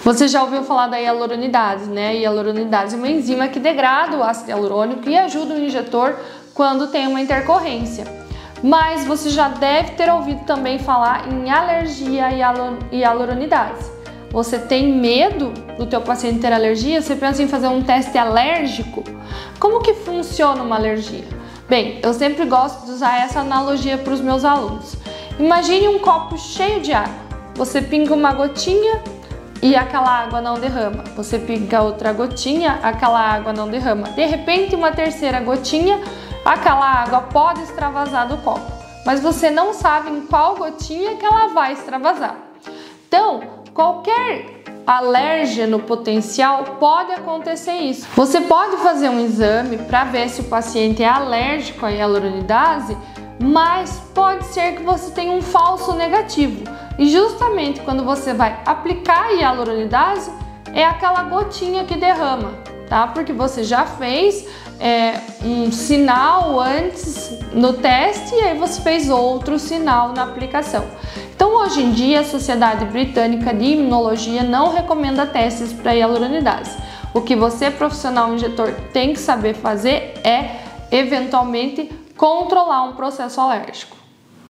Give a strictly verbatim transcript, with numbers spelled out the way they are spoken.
Você já ouviu falar da hialuronidase, né? A hialuronidase é uma enzima que degrada o ácido hialurônico e ajuda o injetor quando tem uma intercorrência. Mas você já deve ter ouvido também falar em alergia à hialuronidase. Você tem medo do teu paciente ter alergia? Você pensa em fazer um teste alérgico? Como que funciona uma alergia? Bem, eu sempre gosto de usar essa analogia para os meus alunos. Imagine um copo cheio de água. Você pinga uma gotinha e aquela água não derrama. Você pinga outra gotinha, aquela água não derrama. De repente, uma terceira gotinha, aquela água pode extravasar do copo. Mas você não sabe em qual gotinha que ela vai extravasar. Então, qualquer alérgeno potencial pode acontecer isso. Você pode fazer um exame para ver se o paciente é alérgico à hialuronidase, mas pode ser que você tenha um falso negativo. E justamente quando você vai aplicar a hialuronidase, é aquela gotinha que derrama, tá? Porque você já fez é, um sinal antes no teste e aí você fez outro sinal na aplicação. Então, hoje em dia, a Sociedade Britânica de Imunologia não recomenda testes para hialuronidase. O que você, profissional injetor, tem que saber fazer é, eventualmente, controlar um processo alérgico.